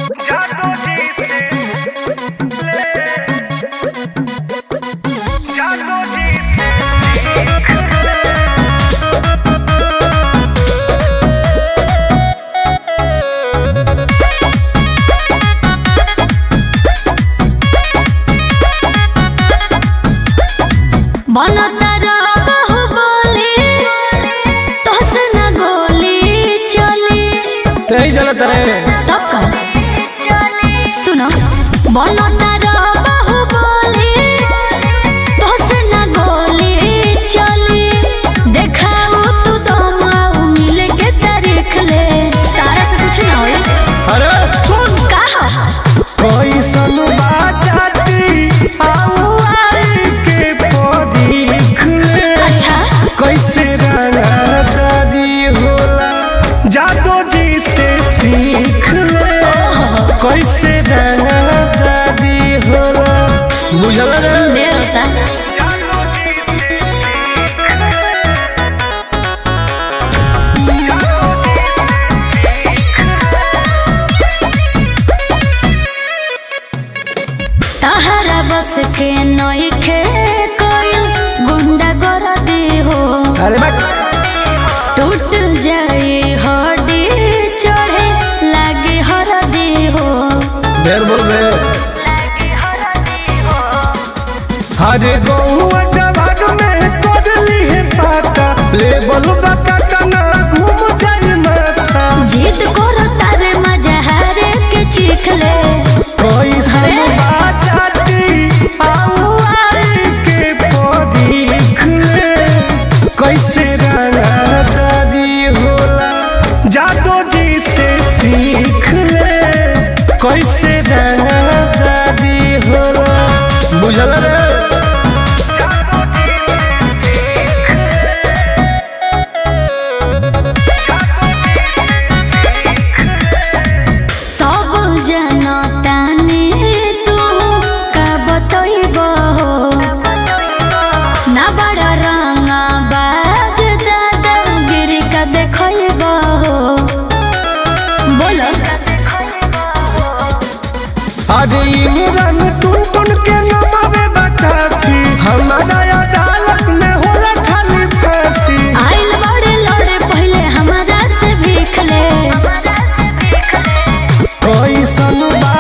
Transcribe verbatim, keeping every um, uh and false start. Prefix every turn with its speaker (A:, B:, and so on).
A: तब का सुनो बोलो तारा बाहु बोली तो से ना गोली चली देखाओ तू तो माऊ मिले के तारीख ले तारा से कुछ ना होई।
B: अरे सुन
A: कहा
B: कोई सन बाजाती आऊ आई के परीख ले। अच्छा कैसे रंगा दादी होला जादू जी से सीख ले कैसे रंगा दादी होला बुझल रे
A: देवता तहरा बस के नई खे कोई गुंडा कर दे हो।
B: अरे बक
A: टूट जाए हड्डी चढ़े लागे हर दे हो।
B: ढेर बोल बे हरे गौआ जवान में कोडली है पाता ले बोल बका तना घूम जाए माथा
A: जीत करो तारे मजा हारे के चीख ले
B: कोई सन बाजाती आऊ आई के परीख ले कैसे रंगा दादी होला जादू जी से सीख ले कैसे रंगा दादी होला बुझल रे
A: सब जनता ने तू का बतइबो ना बड़ा रंगा बाज दादा गिरी का देखइबो बोलो
B: अरे इमरान टुन टुन के नमावे बकाफी हमारा अदालत में होला खाली फांसी
A: आइल बड़े लड़े पहले हमारा से भीख ले
B: कोई सन